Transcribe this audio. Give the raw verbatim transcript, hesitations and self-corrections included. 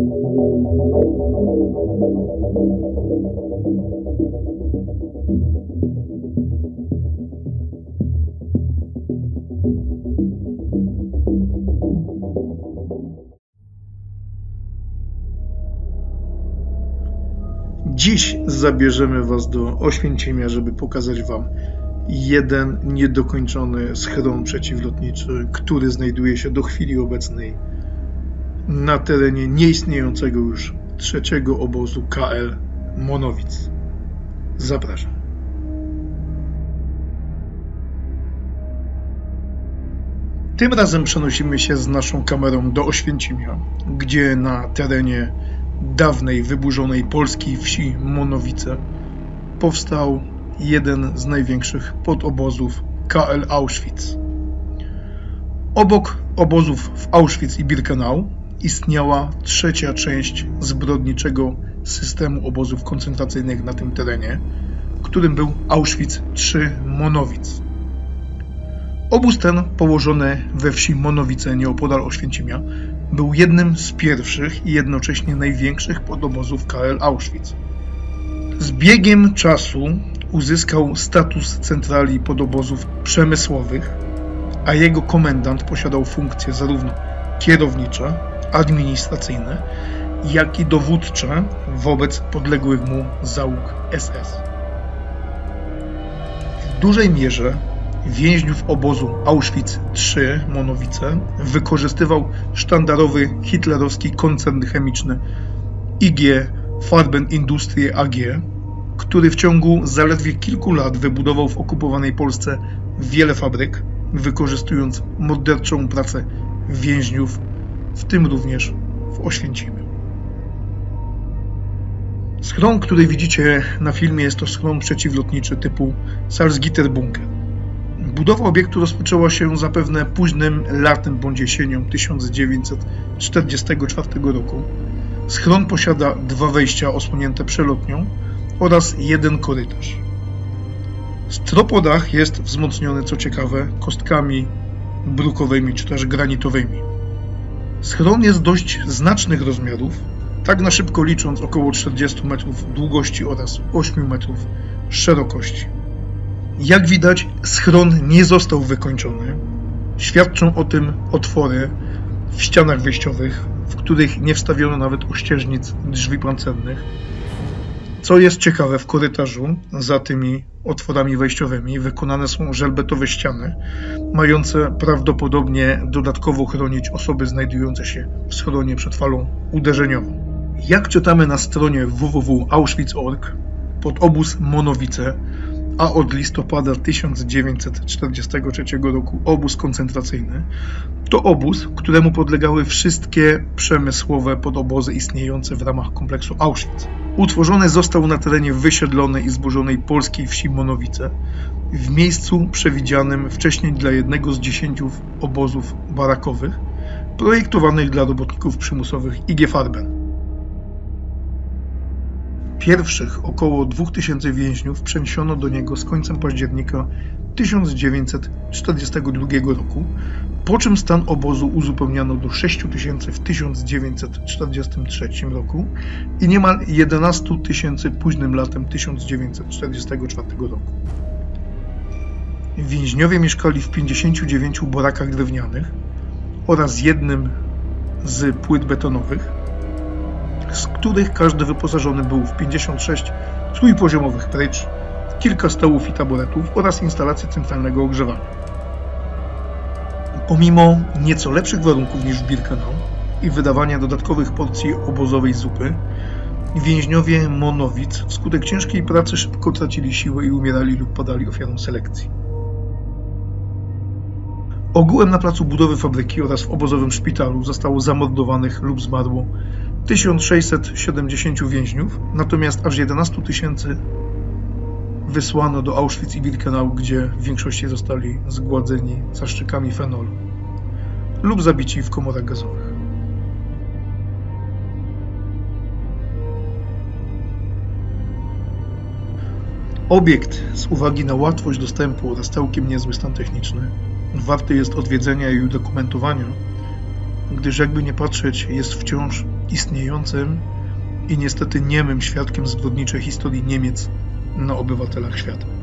Dziś zabierzemy Was do Oświęcimia, żeby pokazać Wam jeden niedokończony schron przeciwlotniczy, który znajduje się do chwili obecnej na terenie nieistniejącego już trzeciego obozu K L Monowic. Zapraszam. Tym razem przenosimy się z naszą kamerą do Oświęcimia, gdzie na terenie dawnej, wyburzonej polskiej wsi Monowice powstał jeden z największych podobozów K L Auschwitz. Obok obozów w Auschwitz i Birkenau istniała trzecia część zbrodniczego systemu obozów koncentracyjnych na tym terenie, którym był Auschwitz trzy Monowic. Obóz ten, położony we wsi Monowice nieopodal Oświęcimia, był jednym z pierwszych i jednocześnie największych podobozów K L Auschwitz. Z biegiem czasu uzyskał status centrali podobozów przemysłowych, a jego komendant posiadał funkcje zarówno kierownicze, administracyjne, jak i dowódcze wobec podległych mu załóg S S. W dużej mierze więźniów obozu Auschwitz trzy Monowice wykorzystywał sztandarowy hitlerowski koncern chemiczny I G Farbenindustrie A G, który w ciągu zaledwie kilku lat wybudował w okupowanej Polsce wiele fabryk, wykorzystując morderczą pracę więźniów, w tym również w Oświęcimiu. Schron, który widzicie na filmie, jest to schron przeciwlotniczy typu Salzgitterbunker. Budowa obiektu rozpoczęła się zapewne późnym latem bądź jesienią tysiąc dziewięćset czterdziestego czwartego roku. Schron posiada dwa wejścia osłonięte przelotnią oraz jeden korytarz. Stropodach jest wzmocniony, co ciekawe, kostkami brukowymi czy też granitowymi. Schron jest dość znacznych rozmiarów, tak na szybko licząc około czterdzieści metrów długości oraz osiem metrów szerokości. Jak widać, schron nie został wykończony. Świadczą o tym otwory w ścianach wejściowych, w których nie wstawiono nawet ościeżnic drzwi pancernych. Co jest ciekawe, w korytarzu za tymi otworami wejściowymi wykonane są żelbetowe ściany, mające prawdopodobnie dodatkowo chronić osoby znajdujące się w schronie przed falą uderzeniową. Jak czytamy na stronie w w w kropka auschwitz kropka org, pod obóz Monowice, a od listopada tysiąc dziewięćset czterdziestego trzeciego roku obóz koncentracyjny, to obóz, któremu podlegały wszystkie przemysłowe podobozy istniejące w ramach kompleksu Auschwitz. Utworzony został na terenie wysiedlonej i zburzonej polskiej wsi Monowice, w miejscu przewidzianym wcześniej dla jednego z dziesięciu obozów barakowych, projektowanych dla robotników przymusowych I G Farben. Pierwszych około dwóch tysięcy więźniów przeniesiono do niego z końcem października tysiąc dziewięćset czterdziestego drugiego roku, po czym stan obozu uzupełniano do sześciu tysięcy w tysiąc dziewięćset czterdziestym trzecim roku i niemal jedenastu tysięcy późnym latem tysiąc dziewięćset czterdziestego czwartego roku. Więźniowie mieszkali w pięćdziesięciu dziewięciu barakach drewnianych oraz jednym z płyt betonowych, z których każdy wyposażony był w pięćdziesiąt sześć trójpoziomowych prycz, kilka stołów i taboretów oraz instalację centralnego ogrzewania. Pomimo nieco lepszych warunków niż w Birkenau i wydawania dodatkowych porcji obozowej zupy, więźniowie Monowic wskutek ciężkiej pracy szybko tracili siłę i umierali lub padali ofiarą selekcji. Ogółem na placu budowy fabryki oraz w obozowym szpitalu zostało zamordowanych lub zmarło tysiąc sześćset siedemdziesięciu więźniów, natomiast aż jedenastu tysięcy wysłano do Auschwitz i Birkenau, gdzie w większości zostali zgładzeni zaszczykami fenolu lub zabici w komorach gazowych. Obiekt z uwagi na łatwość dostępu oraz całkiem niezły stan techniczny warty jest odwiedzenia i udokumentowania, gdyż jakby nie patrzeć, jest wciąż istniejącym i niestety niemym świadkiem zbrodniczej historii Niemiec na obywatelach świata.